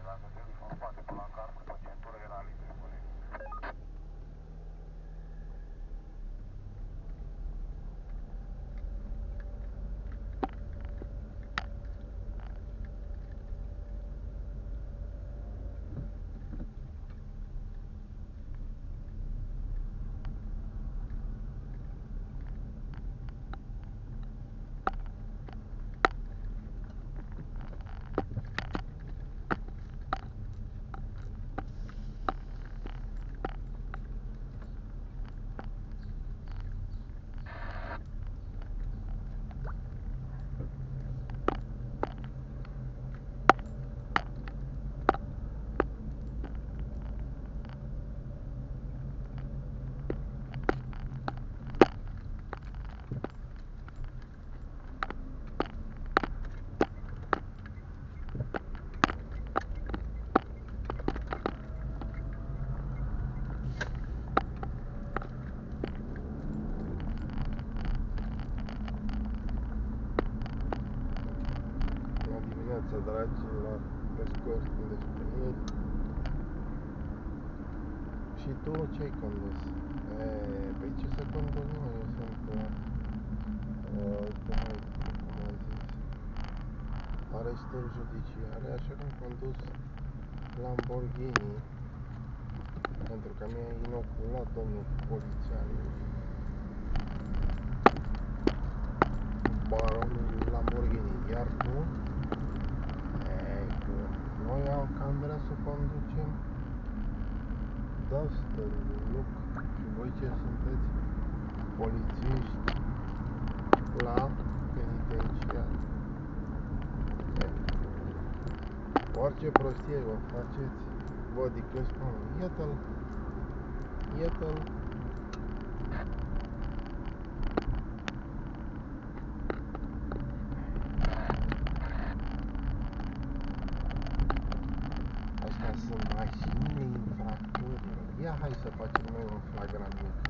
Dragilor, pe scurt despre ei. Și tu ce-ai condus? Păi ce să condus, nu, eu sunt cum am zis, arestări judiciare, așa că am condus Lamborghini, pentru că mi-a inoculat domnul polițian baronul Lamborghini, iar tu? Noi cam vrea să conducem Duster, Look. Și voi ce sunteți? Polițiști la penitenciar. Orice prostie vă faceți, vă adică spun, iată-l. Astea sunt mașinile infractorilor. Ia hai să facem noi un flagrant mic.